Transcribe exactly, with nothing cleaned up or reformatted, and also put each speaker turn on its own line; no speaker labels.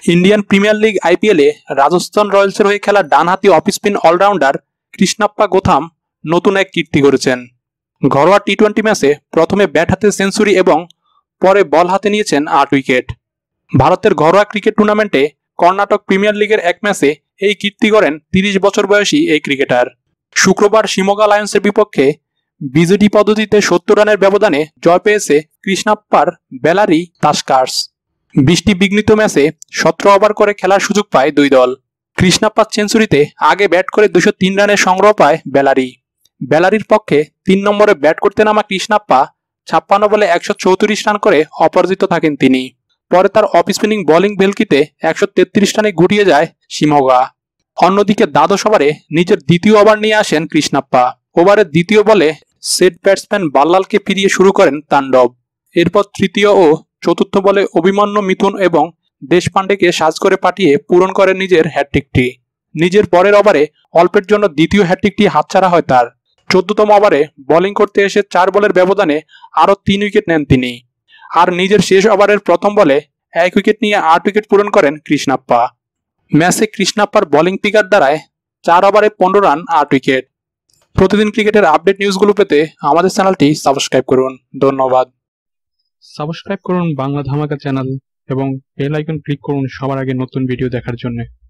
Indian premier league আইপিএলে রাজস্থান রয়্যালসের হয়ে খেলা ডানহাতি off spin allrounder Krishnappa Gowtham নতুন এক কীর্তি করেছেন। ঘরোয়া টি টোয়েন্টি ম্যাচে প্রথমে ব্যাট হাতে সেঞ্চুরি এবং পরে বল হাতে নিয়েছেন আট উইকেট। ভারতের ঘরোয়া ক্রিকেট টুর্নামেন্টে কর্ণাটক প্রিমিয়ার লিগের এক ম্যাচে এই কীর্তি করেন তিরিশ বছর বয়সী এই ক্রিকেটার। শুক্রবার শিমোগা লায়ন্সের বিপক্ষে বিজেডি পদ্ধতিতে সত্তর রানের ব্যবধানে জয় পেয়েছে কৃষ্ণাপ্পার বেলারি তাস্কার্স। বৃষ্টি বিঘ্নিত ম্যাচে সতেরো ওভার করে খেলার সুযোগ পায় দুই দল। কৃষ্ণাপ্পার সেঞ্চুরিতে আগে ব্যাট করে দুশো তিন রানের সংগ্রহ পায় বেলারি। বেলারির পক্ষে তিন নম্বরে ব্যাট করতে নামা কৃষ্ণাপ্পা ছাপ্পান্ন বলে একশো চৌত্রিশ রান করে অপরাজিত থাকেন তিনি। পরে তার অফ স্পিনিং বোলিং ভেলকিতে একশো তেত্রিশ রানে গুটিয়ে যায় শিমোগা। অন্যদিকে দ্বাদশ ওভারে নিজের দ্বিতীয় ওভার নিয়ে আসেন কৃষ্ণাপ্পা। ওভারের দ্বিতীয় বলে সেট ব্যাটসম্যান বাল্লালকে ফিরিয়ে শুরু করেন তাণ্ডব। এরপর তৃতীয় ও চতুর্থ বলে অভিমন্যু মিথুন এবং দেশপান্ডেকে সাজ করে পাঠিয়ে পূরণ করেন নিজের হ্যাটট্রিকটি। নিজের পরের ওভারে অল্পের জন্য দ্বিতীয় হ্যাটট্রিকটি হাতছাড়া হয় তার। চোদ্দতম ওভারে বোলিং করতে এসে চার বলের ব্যবধানে আরও তিন উইকেট নেন তিনি। আর নিজের শেষ ওভারের প্রথম বলে এক উইকেট নিয়ে আট উইকেট পূরণ করেন কৃষ্ণাপ্পা। ম্যাচে কৃষ্ণাপ্পার বোলিং পিকার দ্বারায় চার ওভারে পনেরো রান আট উইকেট। প্রতিদিন ক্রিকেটের আপডেট নিউজগুলো পেতে আমাদের চ্যানেলটি সাবস্ক্রাইব করুন। ধন্যবাদ।
সাবস্ক্রাইব করুন বাংলা ধামাকা চ্যানেল এবং বেল আইকন ক্লিক করুন সবার আগে নতুন ভিডিও দেখার জন্য।